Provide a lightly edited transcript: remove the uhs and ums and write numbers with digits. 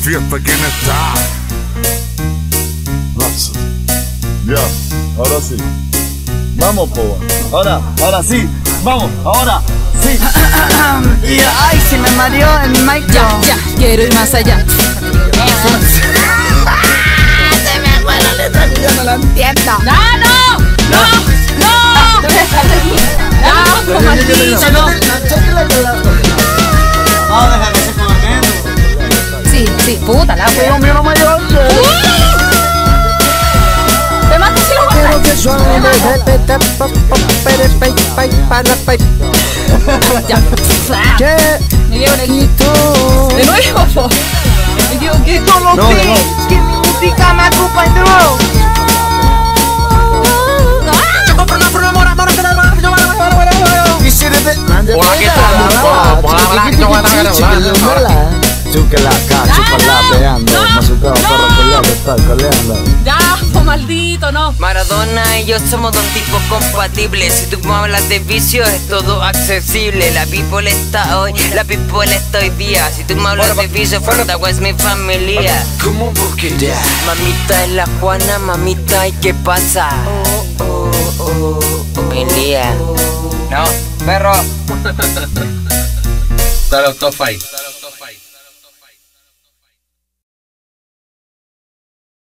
fiesta, ¿quién está? Ya, ahora sí. Vamos, po. Ahora sí. Vamos, ahora sí. Ay, se me mareó el mic. Ya, quiero ir más allá. Se me fue la letra, yo no la entiendo. ¡No! ¡Como maldito, no! Vamos a dejar que se ponga menos. Sí, puta la wea. Mío, mayor. Te mato si lo Quiero que suave me repete Ya. que Me dio un quito. de nuevo, po. Me equivoqué. No, ¿Qué música me acompañó? Hola, ¿qué tal? Ya, po maldito, no. Maradona y yo somos dos tipos compatibles. Si tú me hablas de vicio es todo accesible. La people está hoy, la people está hoy día. Si tú me hablas de vicio, Frontago es mi familia. ¿Cómo vos querés? Mamita es la Juana, mamita, ¿y qué pasa? Me lía. No, perro. Dale, top 5.